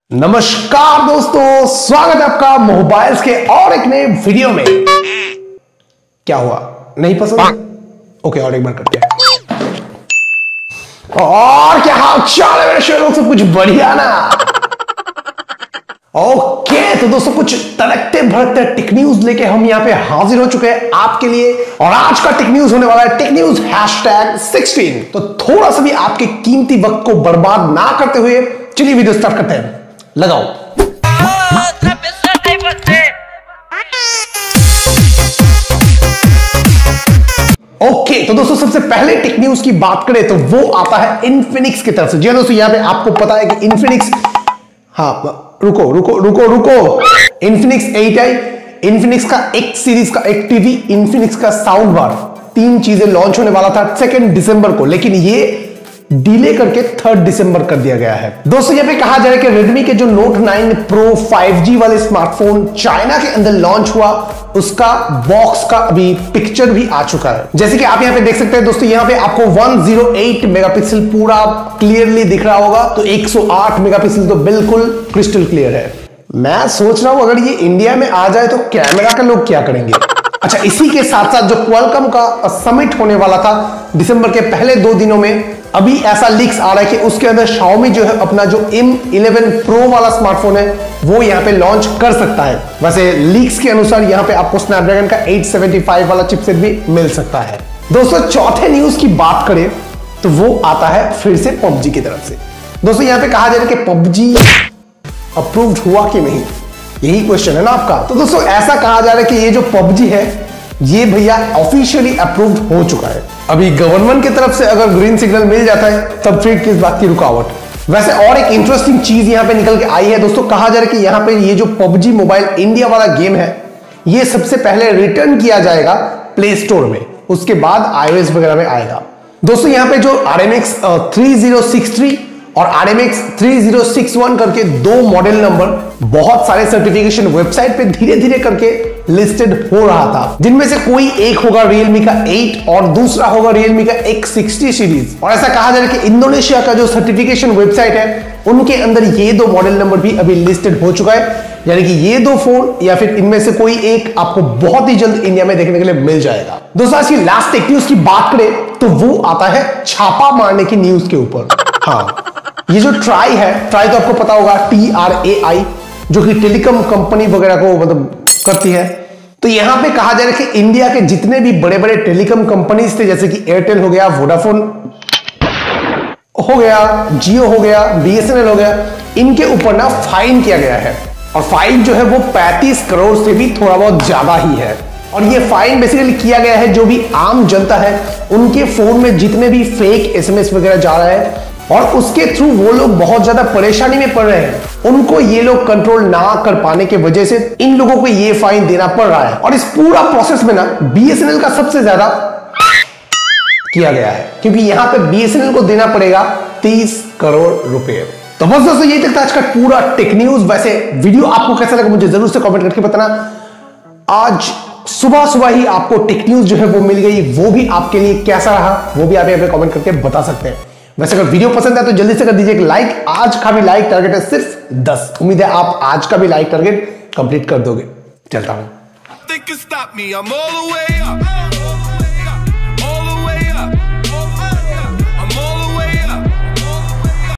नमस्कार दोस्तों, स्वागत है आपका मोबाइल्स के और एक नए वीडियो में। क्या हुआ, नहीं पसंद? ओके, और एक बार करते हैं। और क्या हाल चाल है मेरे शेरों, सब कुछ बढ़िया ना? ओके, तो दोस्तों कुछ तड़कते भड़कते टेक न्यूज लेके हम यहाँ पे हाजिर हो चुके हैं आपके लिए। और आज का टेक न्यूज होने वाला है टेक न्यूज #16। तो थोड़ा सा भी आपके कीमती वक्त को बर्बाद ना करते हुए चलिए वीडियो स्टार्ट करते हैं। लगाओ। ओके, तो दोस्तों सबसे पहले टेक न्यूज की बात करें तो वो आता है इन्फिनिक्स की तरफ से। जी हाँ दोस्तों, यहां पे आपको पता है कि इन्फिनिक्स, रुको, इन्फिनिक्स 8i, इन्फिनिक्स का एक सीरीज का एक टीवी, इन्फिनिक्स का साउंड बार, तीन चीजें लॉन्च होने वाला था 2 दिसंबर को, लेकिन ये डिले करके 3 दिसंबर कर दिया गया है। दोस्तों यहाँ पे कहा जा रहा है कि रेडमी के जो Note 9 Pro 5G वाले स्मार्टफोन चाइना के अंदर लॉन्च हुआ, उसका बॉक्स का अभी पिक्चर भी आ चुका है। जैसे कि आप यहाँ पे देख सकते हैं दोस्तों, यहाँ पे आपको 108 मेगापिक्सल पूरा क्लियरली दिख रहा होगा, तो 108 मेगापिक्सल तो बिल्कुल क्रिस्टल क्लियर है। मैं सोच रहा हूं अगर ये इंडिया में आ जाए तो कैमरा का लोग क्या करेंगे। अच्छा, इसी के साथ साथ जो क्वालकॉम का समिट होने वाला था दिसंबर के पहले 2 दिनों में, अभी ऐसा लीक्स आ रहा है कि उसके अंदर Xiaomi जो है अपना जो M11 Pro वाला स्मार्टफोन है वो यहाँ पे लॉन्च कर सकता है। वैसे लीक्स के अनुसार यहाँ पे आपको स्नैपड्रैगन का 875 वाला चिपसेट भी मिल सकता है। दोस्तों चौथे न्यूज की बात करें तो वो आता है फिर से PUBG की तरफ से। दोस्तों यहाँ पे कहा जा रहा है कि PUBG अप्रूव्ड हुआ कि नहीं, यही क्वेश्चन है ना आपका। तो दोस्तों ऐसा कहा जा रहा है कि ये जो PUBG है ये भैया ऑफिशियली अप्रूव्ड हो चुका है। अभी गवर्नमेंट की तरफ से अगर ग्रीन सिग्नल मिल जाता है तब फिर किस बात की रुकावट। वैसे और एक इंटरेस्टिंग चीज यहां पे निकल के आई है दोस्तों, कहा जा रहा है कि यहां पे ये जो PUBG मोबाइल इंडिया वाला गेम है ये सबसे पहले रिटर्न किया जाएगा प्ले स्टोर में, उसके बाद iOS वगैरह में आएगा। दोस्तों यहां पे जो RMX 3063 और RMX 3061 करके 2 मॉडल नंबर बहुत सारे सर्टिफिकेशन वेबसाइट पे धीरे धीरे करके लिस्टेड हो रहा था, जिनमें से कोई एक होगा Realme का 8 और दूसरा होगा Realme का X60 सीरीज। और ऐसा कहा जा रहा है कि इंडोनेशिया का जो सर्टिफिकेशन वेबसाइट है उनके अंदर ये 2 मॉडल नंबर भी अभी लिस्टेड हो चुका है, यानी कि ये 2 फोन या फिर इनमें से कोई एक आपको बहुत ही जल्द इंडिया में देखने के लिए मिल जाएगा। दोस्तों आज की लास्ट टेक न्यूज की बात करें तो वो आता है छापा मारने की न्यूज के ऊपर। हाँ, ये जो ट्राई है, ट्राई तो आपको पता होगा, TRAI, जो कि टेलीकॉम कंपनी वगैरह को मतलब करती है। तो यहां पे कहा जा रहा है कि इंडिया के जितने भी बड़े बड़े टेलीकॉम कंपनीज थे, जैसे कि एयरटेल हो गया, वोडाफोन हो गया, जियो हो गया, BSNL हो गया, इनके ऊपर ना फाइन किया गया है। और फाइन जो है वो 35 करोड़ से भी थोड़ा बहुत ज्यादा ही है। और ये फाइन बेसिकली किया गया है जो भी आम जनता है उनके फोन में जितने भी फेक SMS वगैरह जा रहा है और उसके थ्रू वो लोग बहुत ज्यादा परेशानी में पड़ रहे हैं, उनको ये लोग कंट्रोल ना कर पाने के वजह से इन लोगों को ये फाइन देना पड़ रहा है। और इस पूरा प्रोसेस में ना BSNL का सबसे ज्यादा किया गया है, क्योंकि यहां पे BSNL को देना पड़ेगा 30 करोड़ रुपए। तो बस दोस्तों यही तक था आज का पूरा टेक न्यूज। वैसे वीडियो आपको कैसा लगा मुझे जरूर से कमेंट करके बताना। आज सुबह सुबह ही आपको टेक न्यूज जो है वो मिल गई, वो भी आपके लिए कैसा रहा वो भी आप यहाँ पे कमेंट करके बता सकते हैं। वैसे अगर वीडियो पसंद है तो जल्दी से कर दीजिए एक लाइक। आज का भी लाइक टारगेट है सिर्फ 10। उम्मीद है आप आज का भी लाइक टारगेट कंप्लीट कर दोगे। चलता हूं।